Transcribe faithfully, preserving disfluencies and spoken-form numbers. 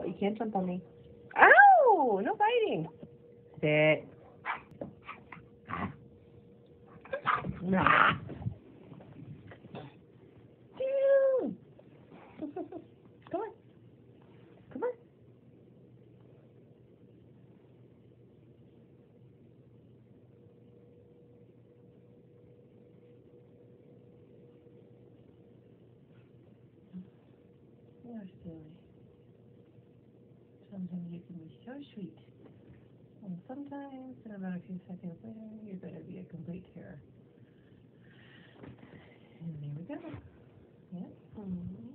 You can't jump on me. Ow! No biting. Sit. Nah. Dude. Come on. Come on. You're silly. Sometimes you can be so sweet. And sometimes, in about a few seconds later, you're going to be a complete terror. And there we go. Yep. Mm-hmm.